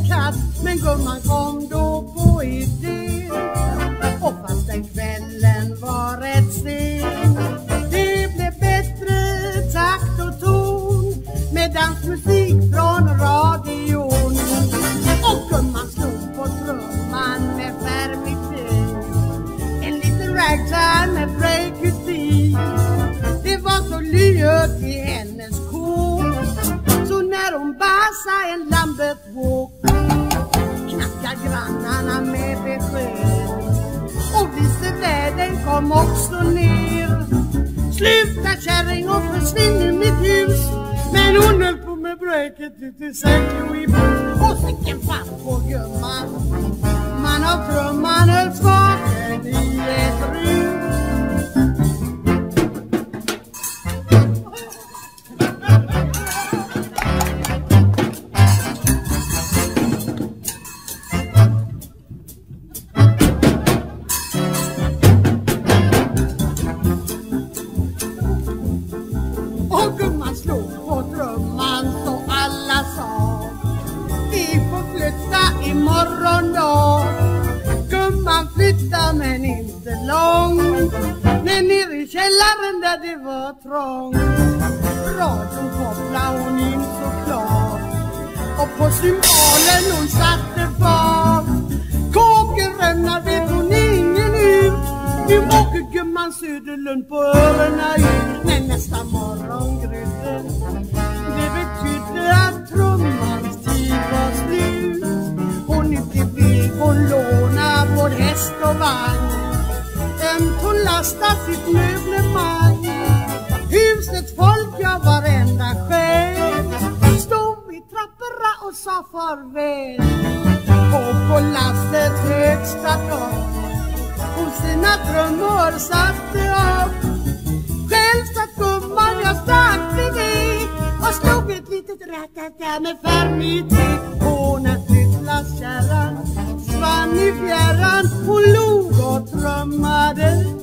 katt, men gumman kom då på idén. Och fast den kvällen var rätt sen, det blev bättre takt och ton med dansmusik från radion. Och gumman stod på trumman med färgmixing, en liten ragtime med break-it-beat. Det var så lyhört i hennes kor, så när hon bassade en Lambeth Walk knackade grannarna med besked. Och visse världen kom också ner. Sluta kärring och försvinn ur mitt hus. Men hon höll på med breaket ute i St. Louis. Och vilken fan på gumman, man av trumman höll svaken i ett rus. Och gumman slog på trumman så alla sa: vi får flytta imorgon då. Gumman flyttade men inte långt, men ner i källaren där det var trångt. Radion kopplade hon in såklart, och på symbalen hon satte fart. Kåkerömnar vet hon ingen ut. Nu åker gumman Söderlund på öronen ut. Men nästa morgon grydde, det betydde att trummans tid var slut. Hon ute i bil, hon låna både häst och vagn. Hon lastade sitt möblemang. Husets folk, ja, varenda själ stod vid trapporna och sa farväl. Och på lastets högsta topp och sina trummor satte upp. Själv satt gumman jag stack bredvid och slog ett litet rätt med färm i tid. Och när flyttlasskärran svann i fjärran, hon log och trummade.